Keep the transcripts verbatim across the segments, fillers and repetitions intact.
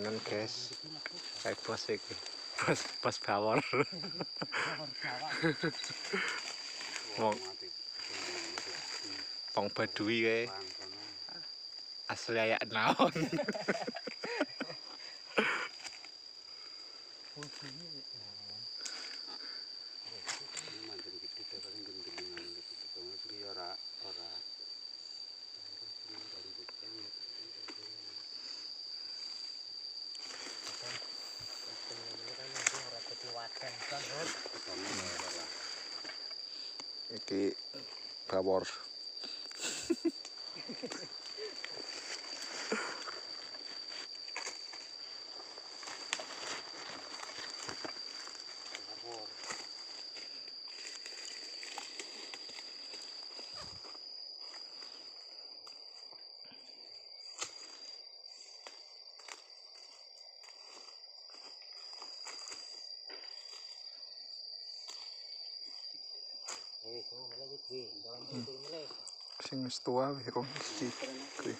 panen guys. Kayak bos iki. Bos bos bawor. Wong wong Baduy kae. Asli ayak naon. Iki bawor. Sing wis tua wis kok iki. Kuwi.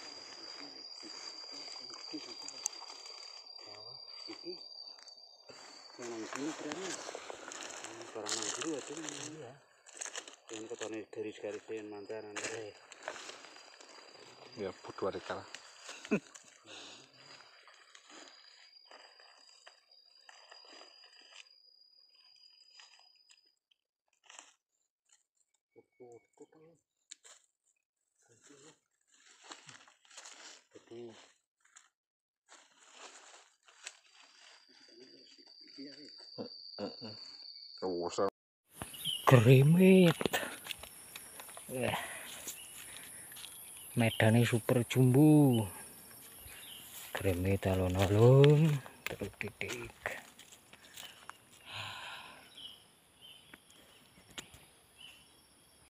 Iki. Nang sini berani. Barang nang jero itu. Iya. Yang ketone garis-garis yang mantaran. Ya bodoh ada kalah. Gremit. Eh. Medane super jumbo. Gremit alon-alon terus titik.